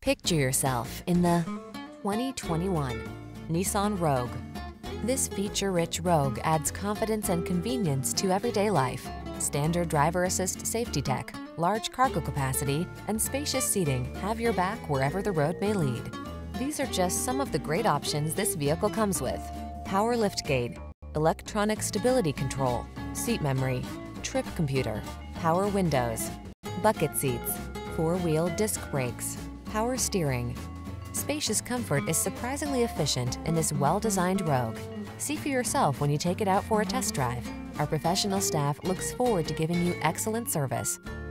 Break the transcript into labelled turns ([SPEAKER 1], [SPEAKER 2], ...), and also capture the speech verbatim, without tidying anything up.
[SPEAKER 1] Picture yourself in the twenty twenty-one Nissan Rogue. This feature-rich Rogue adds confidence and convenience to everyday life. Standard driver assist safety tech, large cargo capacity, and spacious seating have your back wherever the road may lead. These are just some of the great options this vehicle comes with: power liftgate, electronic stability control, seat memory, trip computer, power windows, bucket seats, four-wheel disc brakes, power steering. Spacious comfort is surprisingly efficient in this well-designed Rogue. See for yourself when you take it out for a test drive. Our professional staff looks forward to giving you excellent service.